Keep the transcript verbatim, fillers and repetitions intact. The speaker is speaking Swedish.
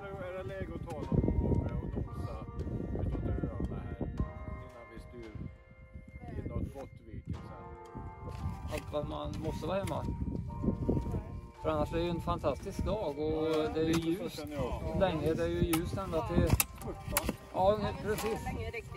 är det läge att ta någon vågor och nosa utåt öarna här innan vi styr inåt Gottviken sen. Allt vad man måste vara hemma. För annars är det ju en fantastisk dag och ja, det är ju ljust länge, det är ju ljust ända till... sjutton. Ja, precis.